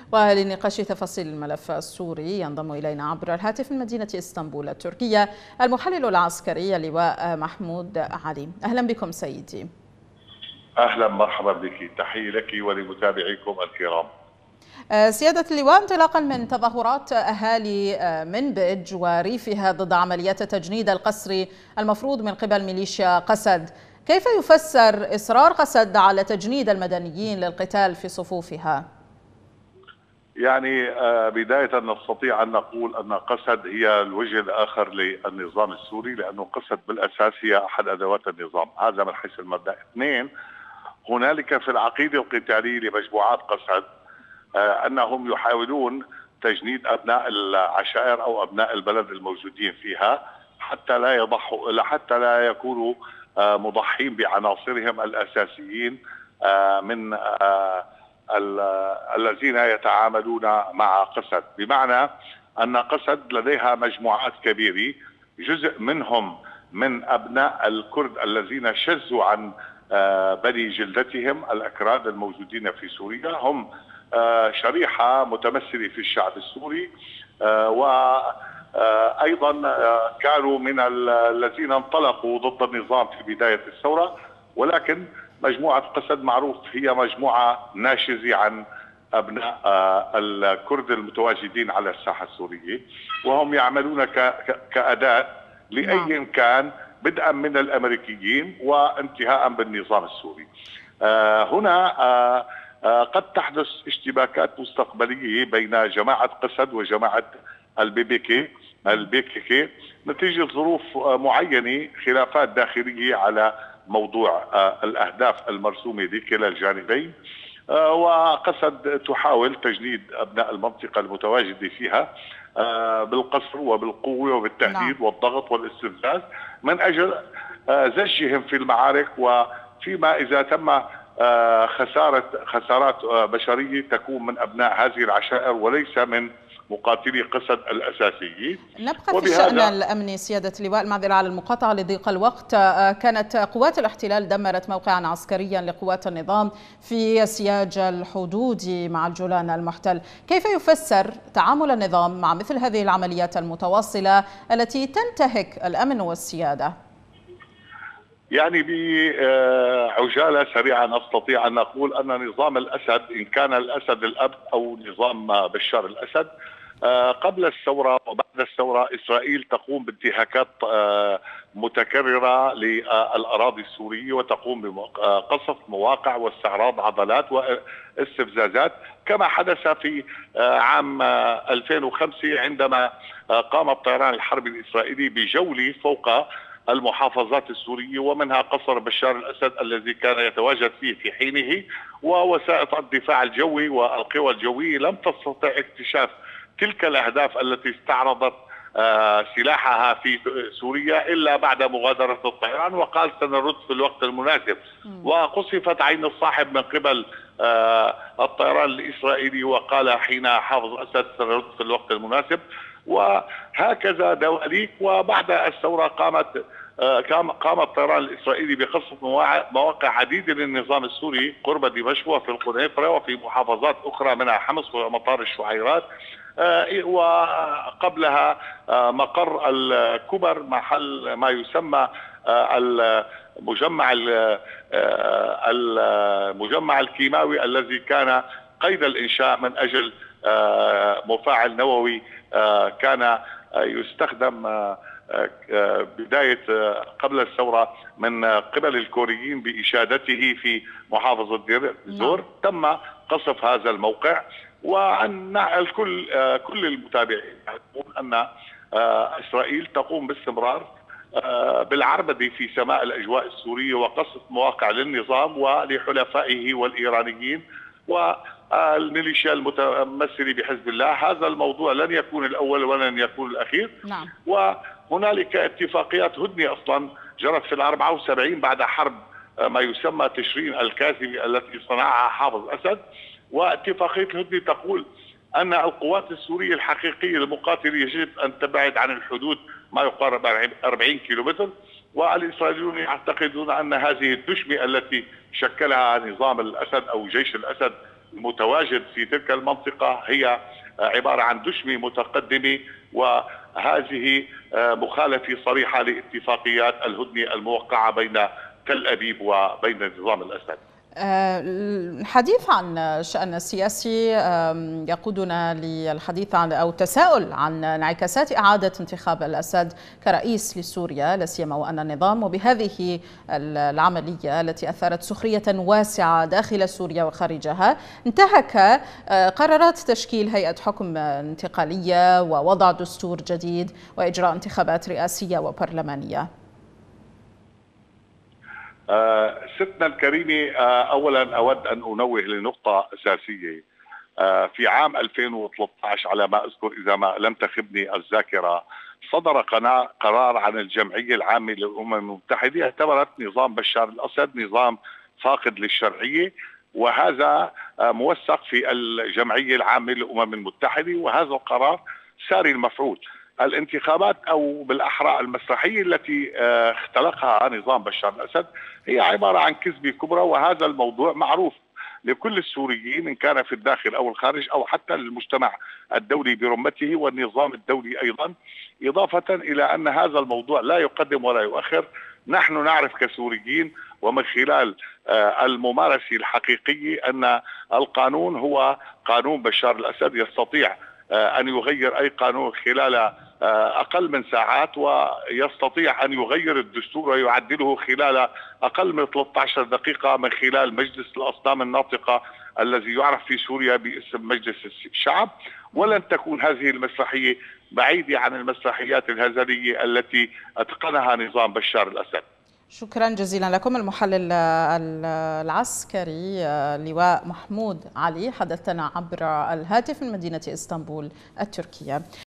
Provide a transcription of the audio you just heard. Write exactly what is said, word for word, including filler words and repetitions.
ولنقاش تفاصيل الملف السوري ينضم إلينا عبر الهاتف من مدينة اسطنبول التركية المحلل العسكري اللواء محمود علي. أهلا بكم سيدي. أهلا مرحبا بك، تحية لك ولمتابعيكم الكرام. سيادة اللواء، انطلاقا من تظاهرات أهالي منبج وريفها ضد عمليات تجنيد القسري المفروض من قبل ميليشيا قسد، كيف يفسر إصرار قسد على تجنيد المدنيين للقتال في صفوفها؟ يعني بداية نستطيع أن نقول أن قسد هي الوجه الآخر للنظام السوري، لأنه قسد بالأساس هي أحد أدوات النظام، هذا من حيث المبدأ. اثنين، هنالك في العقيدة القتالية لمجموعات قسد أنهم يحاولون تجنيد أبناء العشائر أو أبناء البلد الموجودين فيها حتى لا يضحوا حتى لا يكونوا مضحين بعناصرهم الأساسيين من الذين يتعاملون مع قسد، بمعنى أن قسد لديها مجموعات كبيرة، جزء منهم من أبناء الكرد الذين شزوا عن بني جلدتهم الأكراد الموجودين في سوريا، هم شريحة متمثلة في الشعب السوري، وأيضا كانوا من الذين انطلقوا ضد النظام في بداية الثورة، ولكن مجموعة قسد معروف هي مجموعة ناشزة عن أبناء الكرد المتواجدين على الساحة السورية، وهم يعملون كأداة لأي كان، بدءا من الأمريكيين وانتهاء بالنظام السوري. هنا قد تحدث اشتباكات مستقبلية بين جماعة قسد وجماعة البي بي كي البي كي كي نتيجة ظروف معينة، خلافات داخلية على موضوع الأهداف المرسومة لكلا الجانبين، وقسد تحاول تجنيد أبناء المنطقة المتواجدة فيها بالقصر وبالقوة وبالتهديد والضغط والاستفزاز من أجل زجهم في المعارك، وفيما إذا تم خسارة خسارات بشرية تكون من أبناء هذه العشائر وليس من مقاتلي قسد الأساسيين. نبقى في الشأن الأمني سيادة اللواء، المعذرة على المقاطعة لضيق الوقت. كانت قوات الاحتلال دمرت موقعا عسكريا لقوات النظام في سياج الحدود مع الجولان المحتل، كيف يفسر تعامل النظام مع مثل هذه العمليات المتواصلة التي تنتهك الأمن والسيادة؟ يعني بعجالة سريعة نستطيع أن نقول أن نظام الأسد، إن كان الأسد الأب أو نظام بشار الأسد، قبل الثورة وبعد الثورة إسرائيل تقوم بانتهاكات متكررة للأراضي السورية، وتقوم بقصف مواقع واستعراض عضلات واستفزازات، كما حدث في عام ألفين وخمسة عندما قام الطيران الحربي الإسرائيلي بجولة فوق المحافظات السورية ومنها قصر بشار الأسد الذي كان يتواجد فيه في حينه، ووسائل الدفاع الجوي والقوى الجوية لم تستطع اكتشاف تلك الأهداف التي استعرضت سلاحها في سوريا إلا بعد مغادرة الطيران، وقال سنرد في الوقت المناسب، وقصفت عين الصاحب من قبل الطيران الإسرائيلي وقال حين حافظ أسد سنرد في الوقت المناسب، وهكذا دواليك. وبعد الثورة قامت قام الطيران الإسرائيلي بقصف مواقع عديدة للنظام السوري قرب دمشق وفي القنيطرة وفي محافظات أخرى منها حمص ومطار الشعيرات، وقبلها مقر الكبر محل ما يسمى المجمع المجمع الكيماوي الذي كان قيد الإنشاء من أجل مفاعل نووي كان يستخدم بداية قبل الثورة من قبل الكوريين بإشادته في محافظة دير الزور. تم قصف هذا الموقع، وعن الكل كل المتابعين يعلمون أن إسرائيل تقوم باستمرار بالعربدة في سماء الأجواء السورية وقصف مواقع للنظام ولحلفائه والإيرانيين والميليشيا المتمثلة بحزب الله. هذا الموضوع لن يكون الأول ولن يكون الأخير. نعم. وهنالك اتفاقيات هدنة أصلا جرت في الأربعة وسبعين بعد حرب ما يسمى تشرين الكاذبي التي صنعها حافظ أسد، واتفاقية الهدنة تقول أن القوات السورية الحقيقية المقاتلة يجب أن تبعد عن الحدود ما يقارب أربعين كيلومتر، والإسرائيليون يعتقدون أن هذه الدشمة التي شكلها نظام الأسد أو جيش الأسد المتواجد في تلك المنطقة هي عبارة عن دشمة متقدمة، وهذه مخالفة صريحة لاتفاقيات الهدنة الموقعة بين تل أبيب وبين نظام الأسد. الحديث عن الشأن السياسي يقودنا للحديث عن أو التساؤل عن انعكاسات إعادة انتخاب الأسد كرئيس لسوريا، لا سيما وأن النظام وبهذه العملية التي أثارت سخرية واسعة داخل سوريا وخارجها انتهك قرارات تشكيل هيئة حكم انتقالية ووضع دستور جديد وإجراء انتخابات رئاسية وبرلمانية. آه ستنا الكريمة، آه أولا أود أن أنوه لنقطة أساسية. آه في عام ألفين وثلاثة عشر على ما أذكر إذا ما لم تخبني الذاكرة، صدر قرار عن الجمعية العامة للأمم المتحدة اعتبرت نظام بشار الأسد نظام فاقد للشرعية، وهذا آه موثق في الجمعية العامة للأمم المتحدة، وهذا القرار ساري المفعول. الانتخابات او بالاحرى المسرحيه التي اختلقها نظام بشار الاسد هي عباره عن كذبه كبرى، وهذا الموضوع معروف لكل السوريين ان كان في الداخل او الخارج او حتى للمجتمع الدولي برمته والنظام الدولي ايضا، اضافه الى ان هذا الموضوع لا يقدم ولا يؤخر. نحن نعرف كسوريين ومن خلال الممارسه الحقيقيه ان القانون هو قانون بشار الاسد، يستطيع أن يغير أي قانون خلال أقل من ساعات، ويستطيع أن يغير الدستور ويعدله خلال أقل من ثلاثة عشر دقيقة من خلال مجلس الأصنام الناطقة الذي يعرف في سوريا باسم مجلس الشعب. ولن تكون هذه المسرحية بعيدة عن المسرحيات الهزلية التي أتقنها نظام بشار الأسد. شكرا جزيلا لكم المحلل العسكري لواء محمود علي، حدثنا عبر الهاتف من مدينة اسطنبول التركية.